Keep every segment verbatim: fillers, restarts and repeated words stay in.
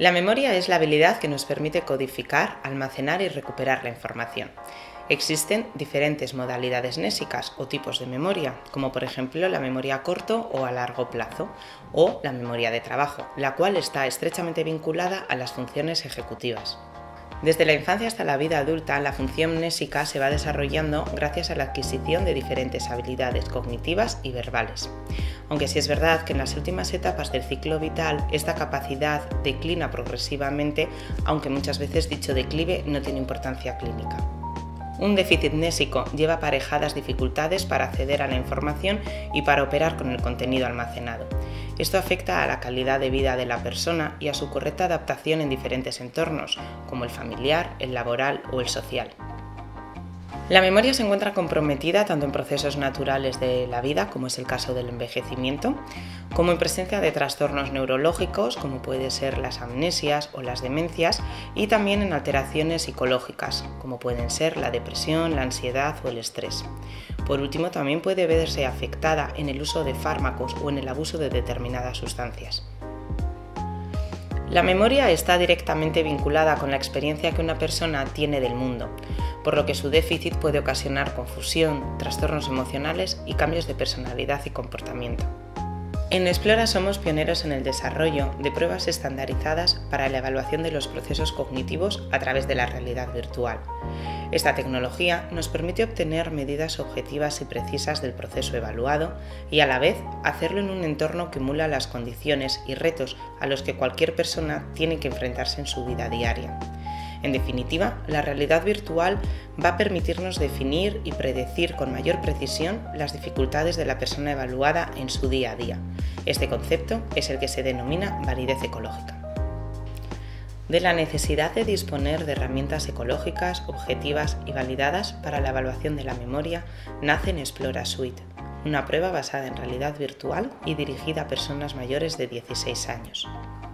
La memoria es la habilidad que nos permite codificar, almacenar y recuperar la información. Existen diferentes modalidades nésicas o tipos de memoria, como por ejemplo la memoria a corto o a largo plazo, o la memoria de trabajo, la cual está estrechamente vinculada a las funciones ejecutivas. Desde la infancia hasta la vida adulta, la función mnésica se va desarrollando gracias a la adquisición de diferentes habilidades cognitivas y verbales. Aunque sí es verdad que en las últimas etapas del ciclo vital esta capacidad declina progresivamente, aunque muchas veces dicho declive no tiene importancia clínica. Un déficit mnésico lleva aparejadas dificultades para acceder a la información y para operar con el contenido almacenado. Esto afecta a la calidad de vida de la persona y a su correcta adaptación en diferentes entornos, como el familiar, el laboral o el social. La memoria se encuentra comprometida tanto en procesos naturales de la vida, como es el caso del envejecimiento, como en presencia de trastornos neurológicos, como pueden ser las amnesias o las demencias, y también en alteraciones psicológicas, como pueden ser la depresión, la ansiedad o el estrés. Por último, también puede verse afectada en el uso de fármacos o en el abuso de determinadas sustancias. La memoria está directamente vinculada con la experiencia que una persona tiene del mundo, por lo que su déficit puede ocasionar confusión, trastornos emocionales y cambios de personalidad y comportamiento. En Explora somos pioneros en el desarrollo de pruebas estandarizadas para la evaluación de los procesos cognitivos a través de la realidad virtual. Esta tecnología nos permite obtener medidas objetivas y precisas del proceso evaluado y a la vez hacerlo en un entorno que emula las condiciones y retos a los que cualquier persona tiene que enfrentarse en su vida diaria. En definitiva, la realidad virtual va a permitirnos definir y predecir con mayor precisión las dificultades de la persona evaluada en su día a día. Este concepto es el que se denomina validez ecológica. De la necesidad de disponer de herramientas ecológicas, objetivas y validadas para la evaluación de la memoria, nace en Explora Suite, una prueba basada en realidad virtual y dirigida a personas mayores de dieciséis años.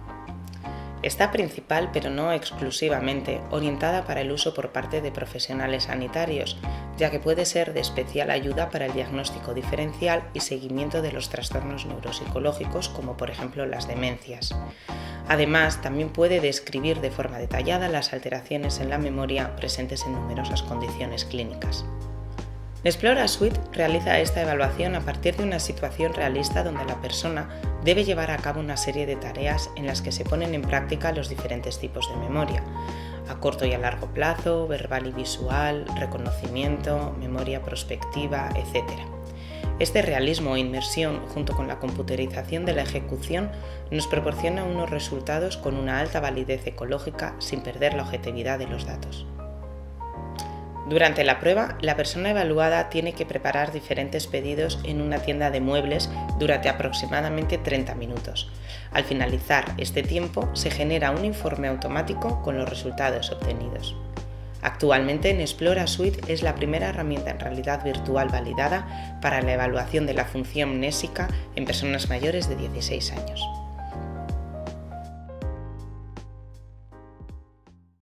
Está principal, pero no exclusivamente, orientada para el uso por parte de profesionales sanitarios, ya que puede ser de especial ayuda para el diagnóstico diferencial y seguimiento de los trastornos neuropsicológicos, como por ejemplo las demencias. Además, también puede describir de forma detallada las alteraciones en la memoria presentes en numerosas condiciones clínicas. Explora Suite realiza esta evaluación a partir de una situación realista donde la persona debe llevar a cabo una serie de tareas en las que se ponen en práctica los diferentes tipos de memoria, a corto y a largo plazo, verbal y visual, reconocimiento, memoria prospectiva, etcétera. Este realismo e inmersión, junto con la computerización de la ejecución, nos proporciona unos resultados con una alta validez ecológica sin perder la objetividad de los datos. Durante la prueba, la persona evaluada tiene que preparar diferentes pedidos en una tienda de muebles durante aproximadamente treinta minutos. Al finalizar este tiempo, se genera un informe automático con los resultados obtenidos. Actualmente, en Explora Suite es la primera herramienta en realidad virtual validada para la evaluación de la función mnésica en personas mayores de dieciséis años.